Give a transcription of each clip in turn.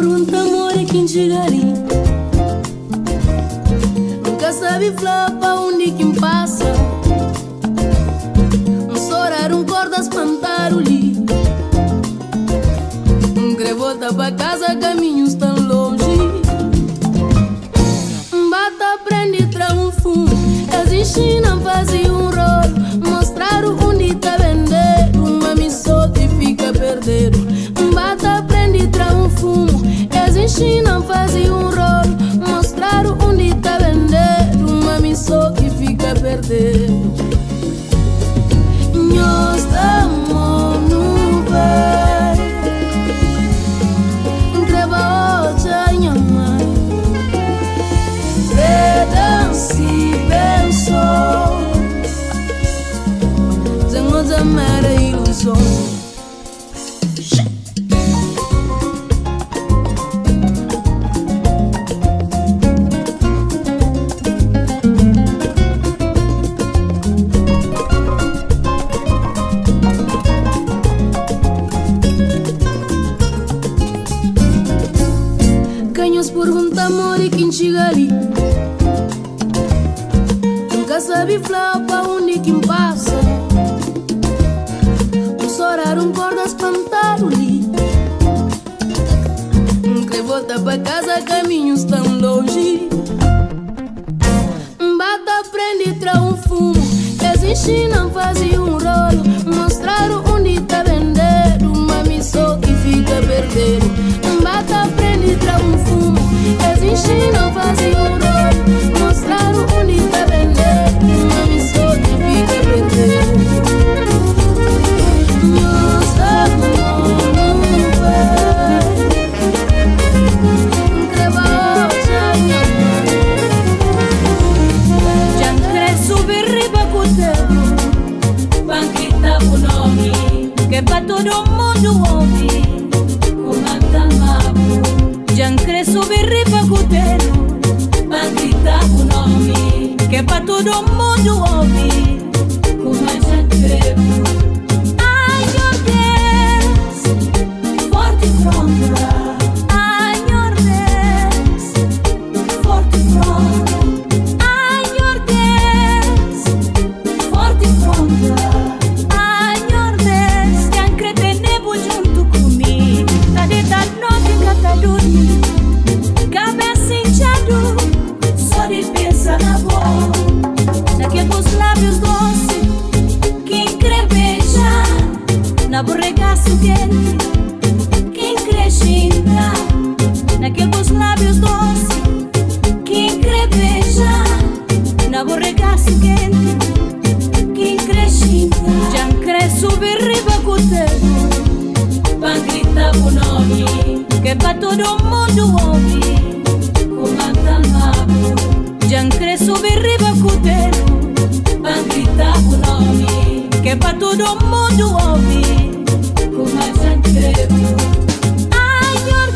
pergunta amor é quem chegaria. Nunca sabe falar pra onde quem passa. Chorar corda espantar o li. Quer voltar pra casa, caminhos tão longe. Bata, prende, traga fumo. Existe, não fazia rolo. Mostrar onde tá vender. Uma missão que fica perdido. Bata, prende, traga fumo. Existe, não fazia rolo. Mostrar onde tá vender. Uma missão que fica perdido. Nós estamos no bar. Grava outra minha mãe. Redanse pensou. Temos a mera ilusão. Pergunta amor e quem chega ali. Nunca sabe falar pra onde quem passa. Chorar corda espantar o li. Quer voltar pra casa, caminhos tão longe. Bata, prende, traga fumo. Existe, não fazia rolo. Mostrar onde tá vender. Uma missão que fica perdido. Bata, prende, traga fumo. Existe, não fazia rolo. Mostrar onde tá vender. Uma missão que fica perdido. Nós estamos no bar. Grava outra minha mãe. Já cresço berriba com o teu. Banquita o nome. Que pra todo mundo ouvir. Já cresço berriba com o teu. Banquita o nome. Que pra todo mundo ouvir. Como a gente escreve. Ai, meu Deus, forte e pronta. Ai, meu Deus, forte e pronta. Ai, meu Deus, forte e pronta. Ai, meu Deus, já cretenebo junto comigo. Tá de dar noite em cada dormir. Cabeça inchado, só de pensar na voz. Naqueles lábios doces que creveja. Na borregaço quente que crescenta. Naqueles lábios doces que creveja. Na borregaço quente que crescenta. Já cresço berriba com o teu. Pra gritar o nome. Que pra todo mundo ouvir. Como a tamabo. Já cresço berriba com o teu. Pra gritar o nome. Que pra todo mundo ouvir. Como a gente escreve. Ai, meu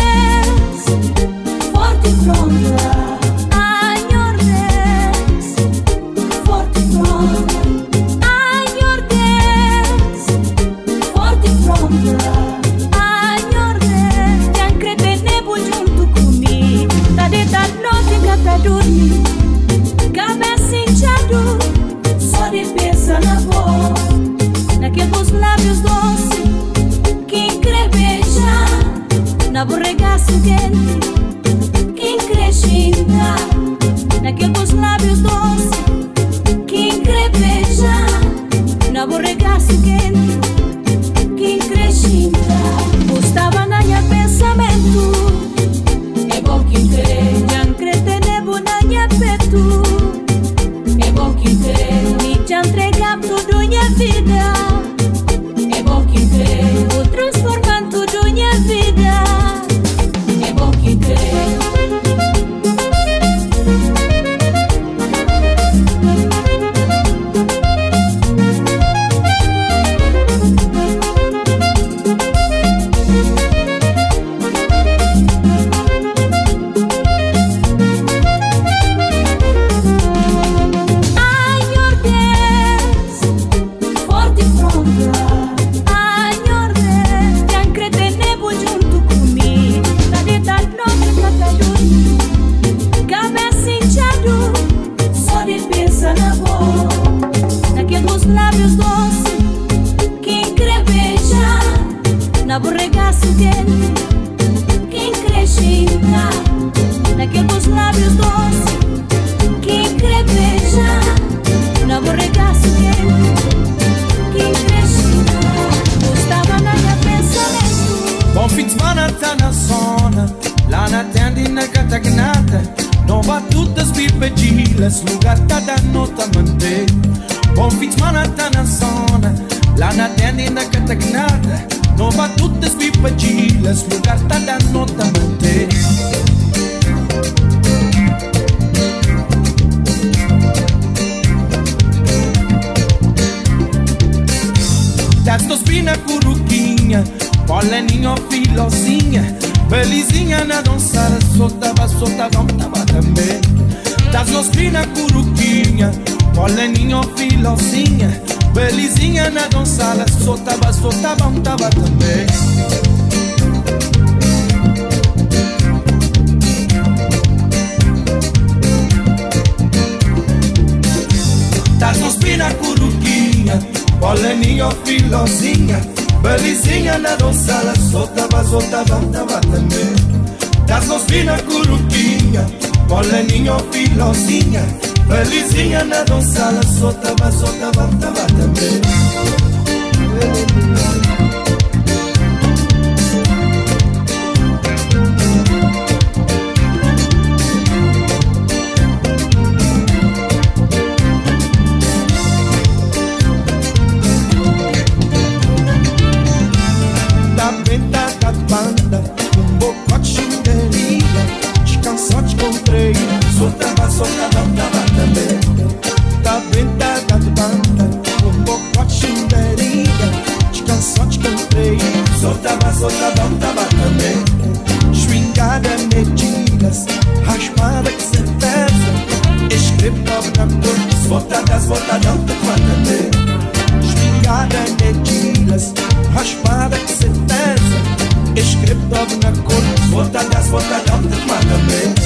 Deus, forte e pronta. Ai, meu Deus, forte e pronta. Ai, meu Deus, forte e pronta. Ai, meu Deus, já cretenebo junto comigo. Tá de dar noite em cada dormir. Cabeça inchado, só de pensar na voz. Naqueles lábios doces que creveja. Na borregaço quente que crescenta. Naqueles lábios doces que creveja. Na borregaço quente que crescenta. Gostava na minha pensamento. É bom que crê. Já cretenebo na minha peito. É bom que crê. Me te entregar tudo minha vida. É bom que crê. Vou transformar tudo minha vida. É bom que crê. na borregaço quente, quem cresce em cá, naquele teus lábios doces, quem quer beijar, na borregaço quente, quem cresce em cá, gostava na minha pensamento. Bom fim de semana tá na zona, lá na tenda e na catagnata, não vá todas bipedilas, lugar tá da nota manter. Bom fim de semana tá na zona, lá na tenda e na catagnata, não vá todas bipedilas, lugar tá da nota manter. Das dos pina curuquinha, poleninho filosinha, belizinha na dançar, soltava, tava também. Das dos pina curuquinha, poleninho filosinha, belizinha na dançar, soltava, tava também. Das dos pina curuquinha, poleninho filosinha, belizinha na dançala, soltava, tava também. Das dos pina curuquinha, poleninho filosinha, belizinha na dançala, soltava, tava também. Tava também. Tá ventada de banda, um bocote chumberia, de cansote comprei. Soltava, tava também. Swingada, medidas, raspada que certeza, escrevava na cor, botadas, tava também. Swingada, medidas, raspada que certeza, escrevava na cor, botadas, tava também.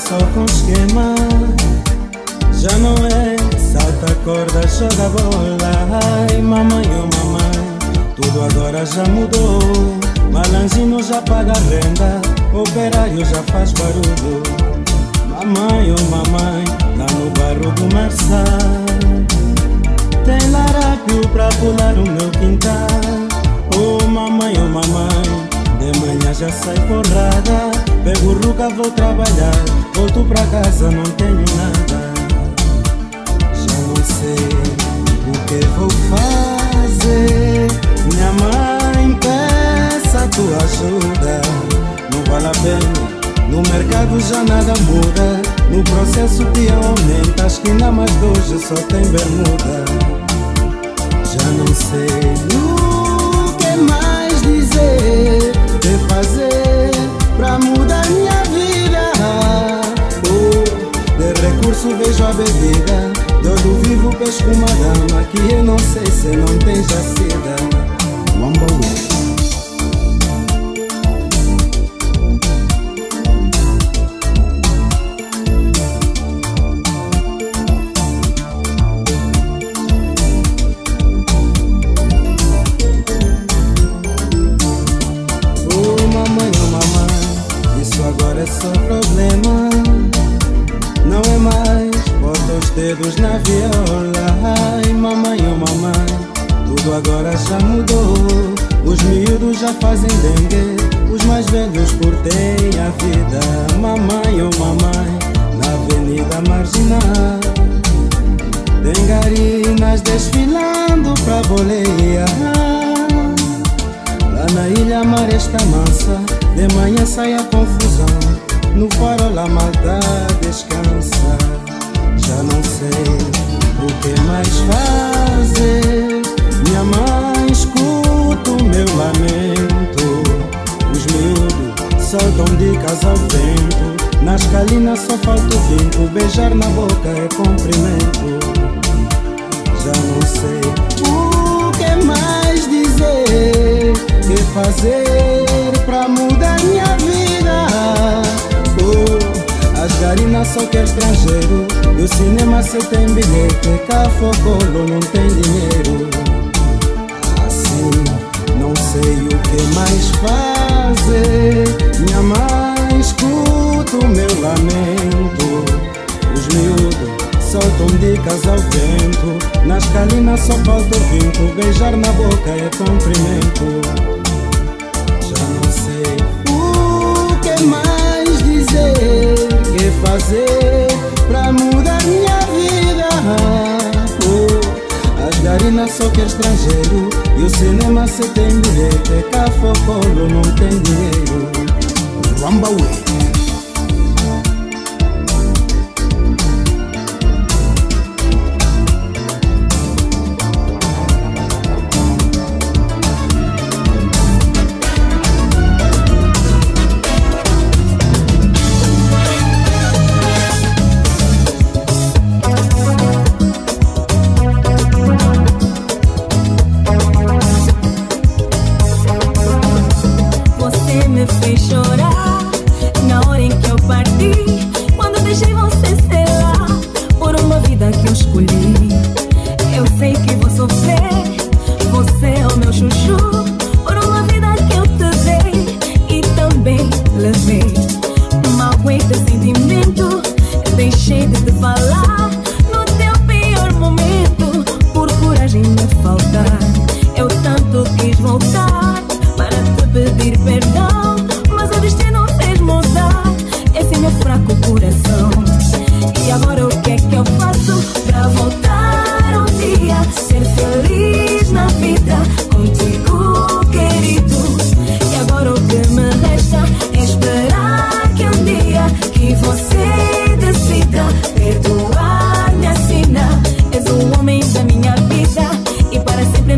só com esquema. Já não é salta corda, joga bola. Ai, mamãe, oh mamãe, tudo agora já mudou. Malanzinho já paga renda, operário já faz barulho. Mamãe, oh mamãe, lá no bairro do Marçal tem larápio pra pular o meu quintal. Oh mamãe, de manhã já sai porrada. Pego ruga, vou trabalhar, volto pra casa, não tenho nada. Já não sei o que vou fazer. Minha mãe peça tua ajuda. Não vale a pena, no mercado já nada muda. No processo que aumenta, as esquina mais doce só tem bermuda. Já não sei o que mais dizer, que fazer pra mudar minha vida. Oh, de recurso vejo a bebida, de olho vivo pesco uma dama que eu não sei se não tem jacida. Wamba. Dedos na viola, ai mamãe, oh mamãe, tudo agora já mudou. Os miúdos já fazem dengue, os mais velhos curtem a vida. Mamãe, oh mamãe, na avenida marginal tem garinas desfilando pra boleia. Lá na ilha mar está mansa, de manhã sai a confusão, no farol a maldade descansa. Já não sei o que mais fazer. Minha mãe escuta o meu lamento. Os miúdos soltam dicas ao vento. Nas calinas só falta o vento. Beijar na boca é cumprimento. Já não sei o que mais dizer, que fazer pra mudar minha vida. As garinas só quer estrangeiro, e o cinema se tem bilhete, cafocolo não tem dinheiro. Assim, não sei o que mais fazer. Minha mãe escuta o meu lamento. Os miúdos soltam dicas ao vento. Nas calinas só falta o vento. Beijar na boca é cumprimento. Já não sei o que mais dizer, que fazer pra mudar minha vida. Oh, as garinas só quer estrangeiro, e o cinema se tem bilhete, cafocolo não tem dinheiro. Rambawe. Perdoar me assina, és o homem da minha vida e para sempre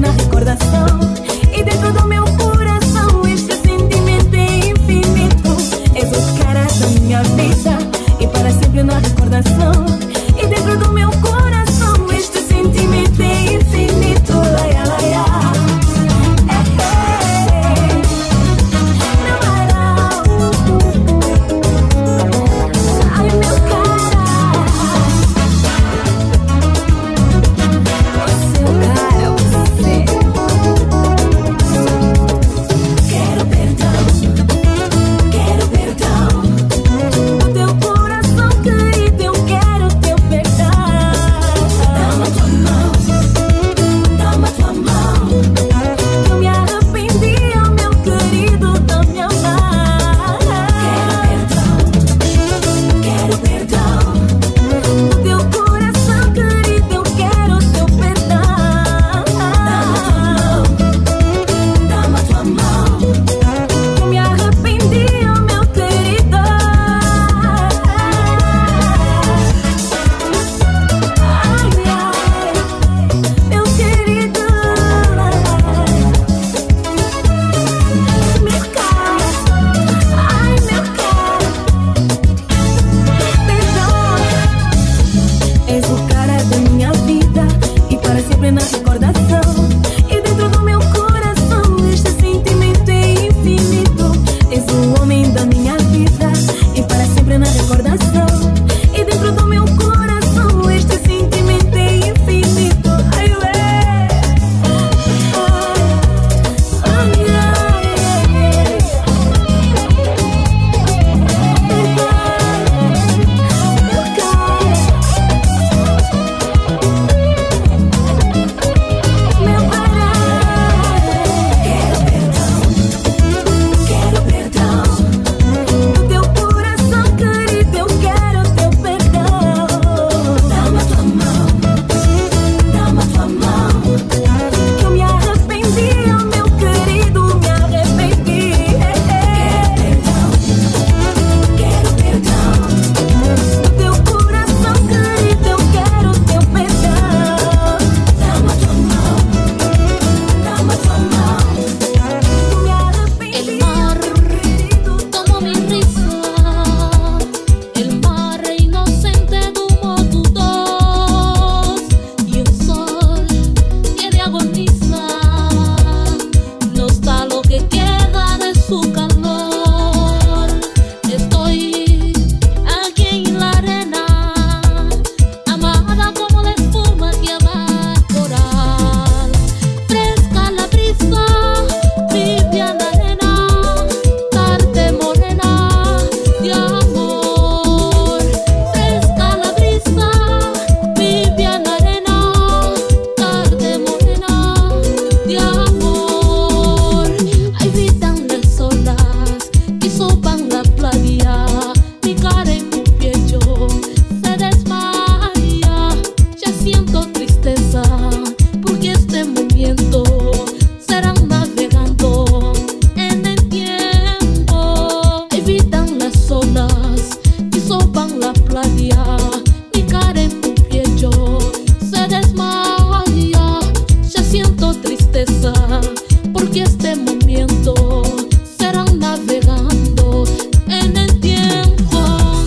movimiento serán navegando en el tiempo. Evitan las olas y sopan la playa. Mi cara en tu pecho se desmaya. Ya siento tristeza porque este movimiento serán navegando en el tiempo.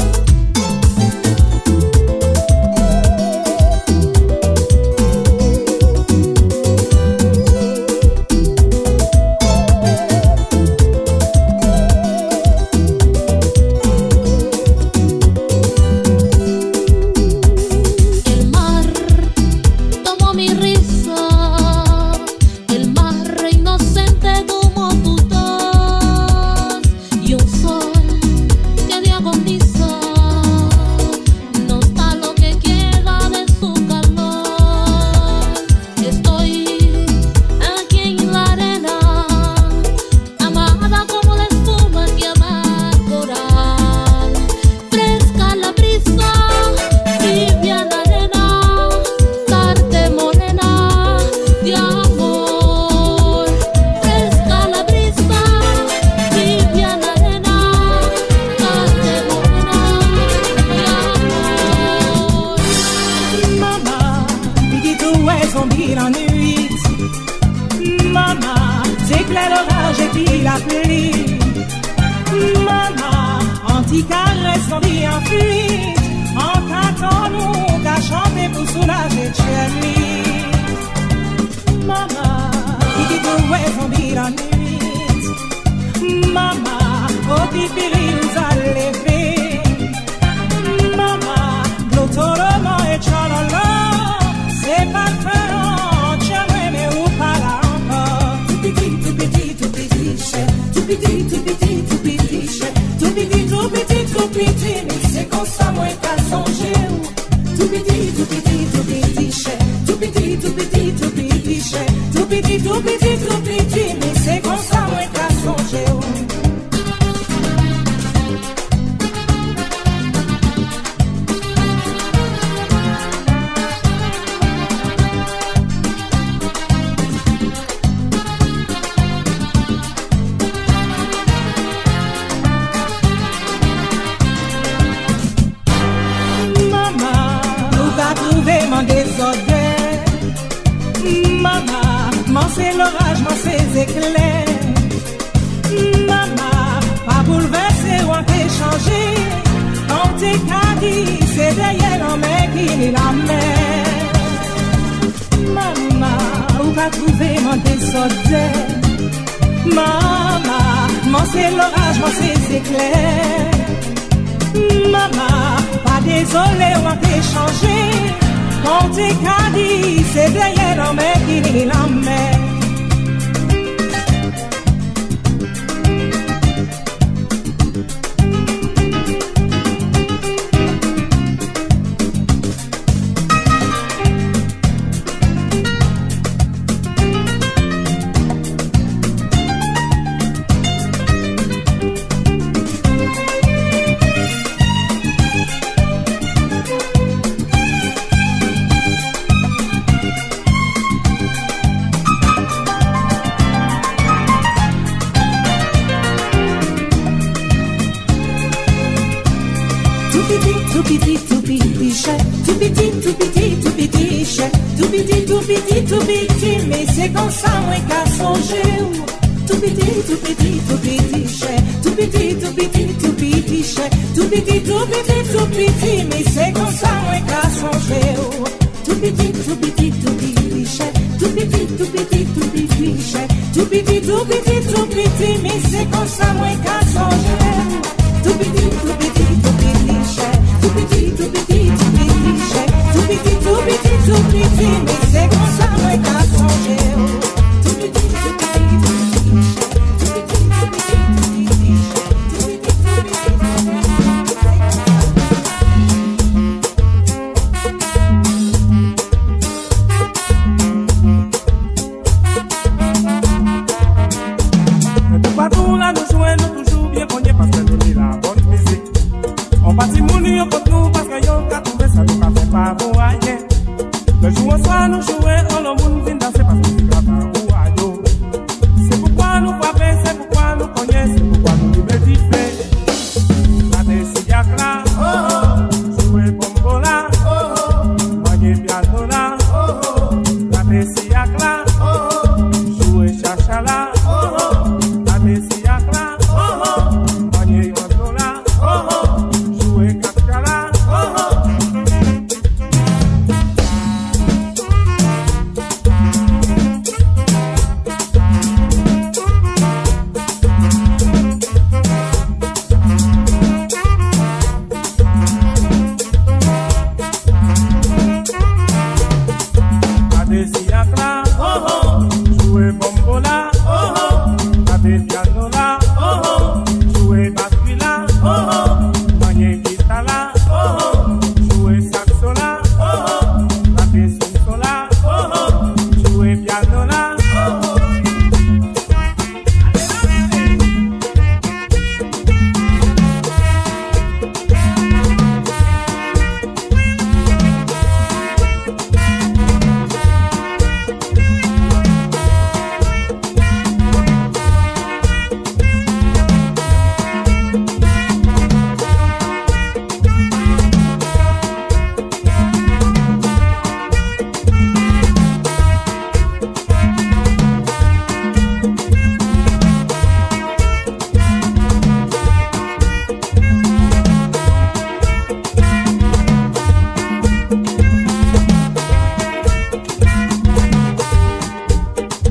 El mar tomó mi risa, el mar inocente tomó tu voz, y un sol que diagoniza nos da lo que queda de su calor. Estoy aquí en la arena, amada como la espuma que ama el coral. Fresca la brisa, tibia la arena, tarde morena de amor. Fresca la brisa, tibia la arena, tarde morena de amor. Maman, dis tout est zombie la nuit. Maman, j'éclaire l'orage et puis la pluie. Maman, anti-caresse zombie en fuite. En tâtons-nous qu'à chanter pour soulager Chérie. Maman, dis tout est zombie la nuit. Maman, au pipi nous a levé. Maman, l'autolement et tchalala. C'est parfait, j'aimerais mais où pas là encore. Tout petit, chef. Tout petit, chef. Tout petit, mais c'est comme ça, moi, qu'à songer. Tout petit, chef. Tout petit, chef. Tout petit, mais c'est comme ça, moi, qu'à songer. Maman, nous va trouver mon désordre. Maman, m'en c'est l'orage, m'en c'est éclair. Maman, pas bouleversé ou en échangé. Quand t'es caddie, c'est derrière l'homme qui est la mer. Maman, où va trouver mon désordre. Maman, m'en c'est l'orage, m'en c'est éclair. Maman, pas désolé ou en échangé. Quand t'es caddie, c'est derrière l'homme qui est la mer. Tout petit, mais c'est comme ça, moi, qu'à songer. Tout petit, chef. Tout petit, chef. Tout petit, mais c'est comme ça, moi, qu'à songer. Tout petit, chef. Tout petit, chef. Tout petit, mais c'est comme ça, moi, qu'à songer. Tout petit, chef. Tout petit, chef. Tout petit, mais c'est comme ça, moi, qu'à songer. Tout petit, Nous toujours bien qu'on y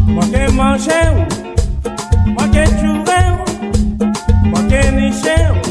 moi que manger, moi que jouer, moi que nicher.